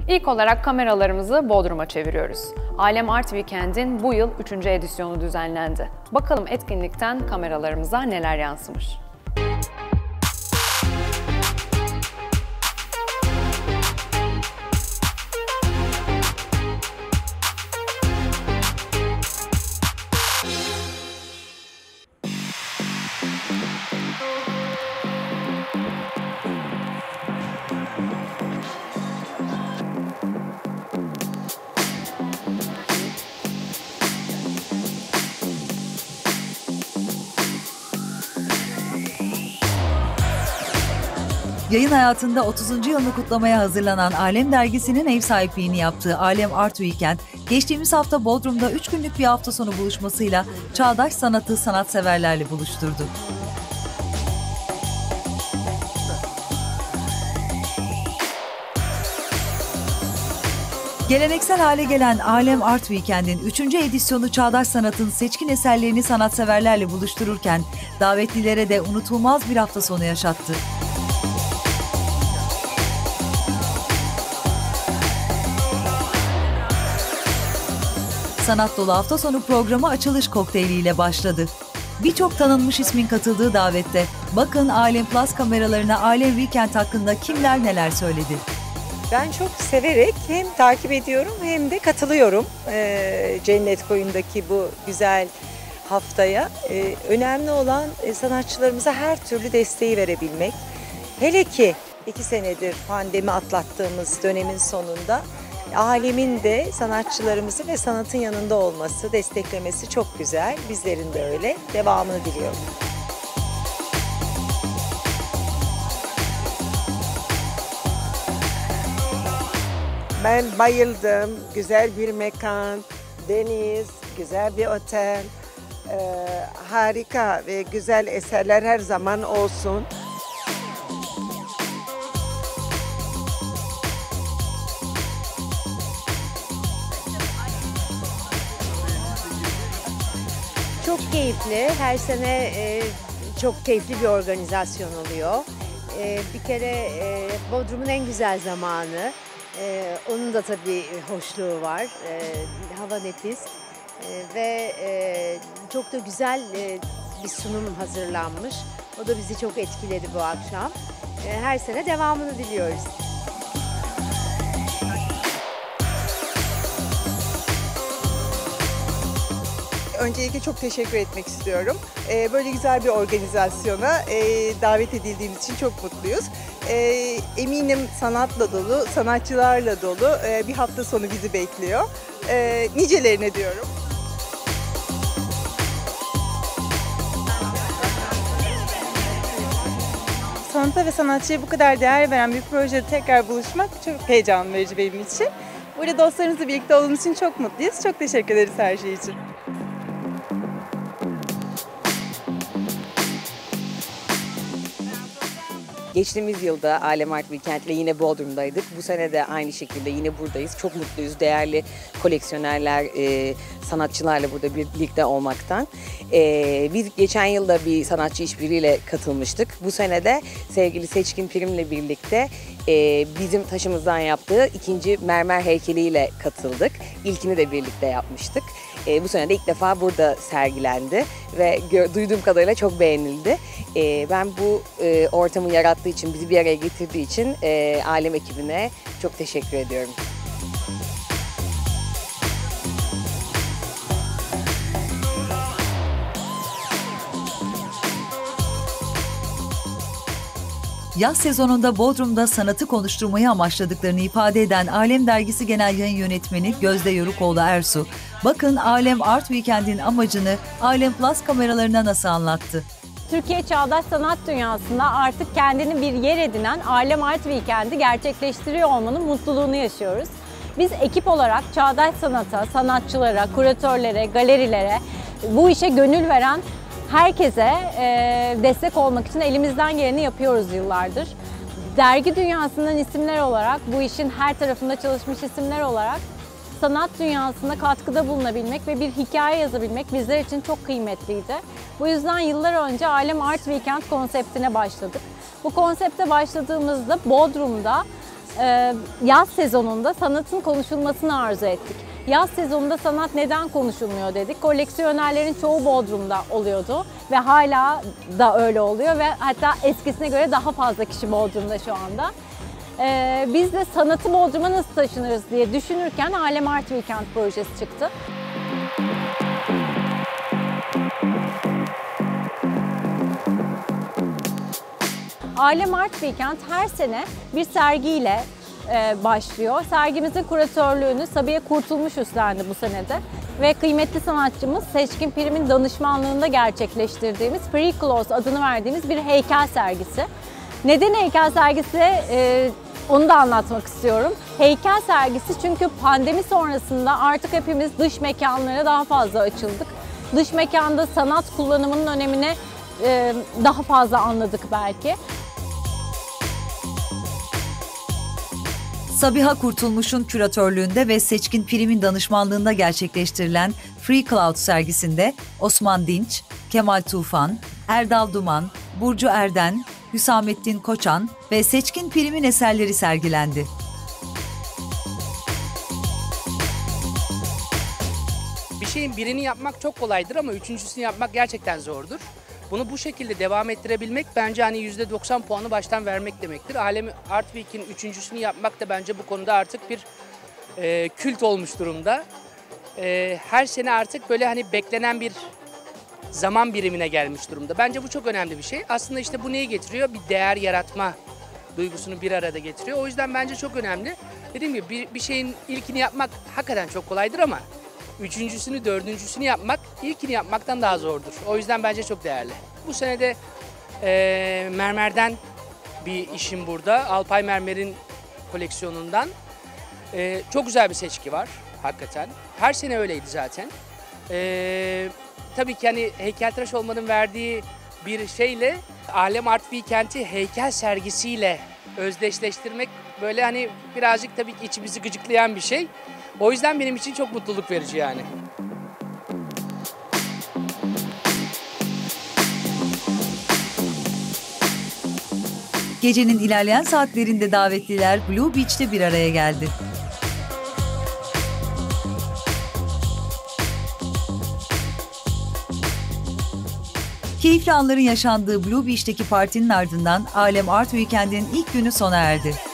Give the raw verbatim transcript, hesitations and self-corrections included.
İlk olarak kameralarımızı Bodrum'a çeviriyoruz. Alem Art Weekend'in bu yıl üçüncü edisyonu düzenlendi. Bakalım etkinlikten kameralarımıza neler yansımış. Yayın hayatında otuzuncu yılını kutlamaya hazırlanan Alem Dergisi'nin ev sahipliğini yaptığı Alem Art Weekend, geçtiğimiz hafta Bodrum'da üç günlük bir hafta sonu buluşmasıyla çağdaş sanatı sanatseverlerle buluşturdu. Geleneksel hale gelen Alem Art Weekend'in üçüncü edisyonu çağdaş sanatın seçkin eserlerini sanatseverlerle buluştururken davetlilere de unutulmaz bir hafta sonu yaşattı. Sanat dolu hafta sonu programı açılış kokteyliyle başladı. Birçok tanınmış ismin katıldığı davette bakın Alem Plus kameralarına Alem Weekend hakkında kimler neler söyledi. Ben çok severek hem takip ediyorum hem de katılıyorum ee, Cennet Koyun'daki bu güzel haftaya. Ee, önemli olan e, sanatçılarımıza her türlü desteği verebilmek. Hele ki iki senedir pandemi atlattığımız dönemin sonunda Alemin de sanatçılarımızı ve sanatın yanında olması, desteklemesi çok güzel. Bizlerin de öyle. Devamını diliyorum. Ben bayıldım. Güzel bir mekan, deniz, güzel bir otel, ee, harika ve güzel eserler her zaman olsun. Çok keyifli. Her sene e, çok keyifli bir organizasyon oluyor. E, bir kere e, Bodrum'un en güzel zamanı. E, onun da tabii hoşluğu var. E, hava nefis. E, ve e, çok da güzel e, bir sunum hazırlanmış. O da bizi çok etkiledi bu akşam. E, her sene devamını diliyoruz. Öncelikle çok teşekkür etmek istiyorum. Böyle güzel bir organizasyona davet edildiğimiz için çok mutluyuz. Eminim sanatla dolu, sanatçılarla dolu bir hafta sonu bizi bekliyor. Nicelerine diyorum. Sanata ve sanatçıya bu kadar değer veren bir projede tekrar buluşmak çok heyecan verici benim için. Burada dostlarımızla birlikte olduğumuz için çok mutluyuz. Çok teşekkür ederiz her şey için. Geçtiğimiz yılda Alem Art Weekend ile yine Bodrum'daydık. Bu sene de aynı şekilde yine buradayız. Çok mutluyuz. Değerli koleksiyonerler, e, sanatçılarla burada birlikte olmaktan. E, biz geçen yılda bir sanatçı işbirliğiyle katılmıştık. Bu sene de sevgili Seçkin Prim'le birlikte e, bizim taşımızdan yaptığı ikinci mermer heykeliyle katıldık. İlkini de birlikte yapmıştık. E, bu sene de ilk defa burada sergilendi ve duyduğum kadarıyla çok beğenildi. E, ben bu e, ortamı yarattığı için, bizi bir araya getirdiği için e, Alem ekibine çok teşekkür ediyorum. Yaz sezonunda Bodrum'da sanatı konuşturmayı amaçladıklarını ifade eden Alem Dergisi Genel Yayın Yönetmeni Gözde Yorukoğlu Ersu, bakın Alem Art Weekend'in amacını Alem Plus kameralarına nasıl anlattı? Türkiye çağdaş sanat dünyasında artık kendini bir yer edinen Alem Art Weekend'i gerçekleştiriyor olmanın mutluluğunu yaşıyoruz. Biz ekip olarak çağdaş sanata, sanatçılara, kuratörlere, galerilere, bu işe gönül veren herkese e, destek olmak için elimizden geleni yapıyoruz yıllardır. Dergi dünyasından isimler olarak, bu işin her tarafında çalışmış isimler olarak sanat dünyasına katkıda bulunabilmek ve bir hikaye yazabilmek bizler için çok kıymetliydi. Bu yüzden yıllar önce Alem Art Weekend konseptine başladık. Bu konsepte başladığımızda Bodrum'da e, yaz sezonunda sanatın konuşulmasını arzu ettik. Yaz sezonunda sanat neden konuşulmuyor dedik. Koleksiyonerlerin çoğu Bodrum'da oluyordu ve hala da öyle oluyor ve hatta eskisine göre daha fazla kişi Bodrum'da şu anda. Ee, biz de sanatı Bodrum'a nasıl taşınırız diye düşünürken Alem Art Weekend projesi çıktı. Alem Art Weekend her sene bir sergiyle e, başlıyor. Sergimizin kuratörlüğünü Sabiha Kurtulmuş üstlendi bu senede ve kıymetli sanatçımız Seçkin Pirim'in danışmanlığında gerçekleştirdiğimiz Free Clothes adını verdiğimiz bir heykel sergisi. Neden heykel sergisi? E, onu da anlatmak istiyorum. Heykel sergisi çünkü pandemi sonrasında artık hepimiz dış mekanlara daha fazla açıldık. Dış mekanda sanat kullanımının önemini e, daha fazla anladık belki. Sabiha Kurtulmuş'un küratörlüğünde ve Seçkin Pirim'in danışmanlığında gerçekleştirilen Free Cloud sergisinde Osman Dinç, Kemal Tufan, Erdal Duman, Burcu Erden, Hüsamettin Koçan ve Seçkin Pirim'in eserleri sergilendi. Bir şeyin birini yapmak çok kolaydır ama üçüncüsünü yapmak gerçekten zordur. Bunu bu şekilde devam ettirebilmek bence hani yüzde doksan puanı baştan vermek demektir. Alem Art Week'in üçüncüsünü yapmak da bence bu konuda artık bir e, kült olmuş durumda. E, her sene artık böyle hani beklenen bir zaman birimine gelmiş durumda. Bence bu çok önemli bir şey. Aslında işte bu neyi getiriyor? Bir değer yaratma duygusunu bir arada getiriyor. O yüzden bence çok önemli. Dediğim gibi bir, bir şeyin ilkini yapmak hakikaten çok kolaydır ama üçüncüsünü, dördüncüsünü yapmak ilkini yapmaktan daha zordur. O yüzden bence çok değerli. Bu sene de e, mermerden bir işim burada. Alpay Mermer'in koleksiyonundan. E, çok güzel bir seçki var hakikaten. Her sene öyleydi zaten. E, tabii ki hani heykeltıraş olmanın verdiği bir şeyle Alem Art Weekend'i heykel sergisiyle özdeşleştirmek böyle hani birazcık tabii ki içimizi gıcıklayan bir şey. O yüzden benim için çok mutluluk verici yani. Gecenin ilerleyen saatlerinde davetliler Blue Beach'te bir araya geldi. Keyifli anların yaşandığı Blue Beach'teki partinin ardından Alem Art Weekend'in ilk günü sona erdi.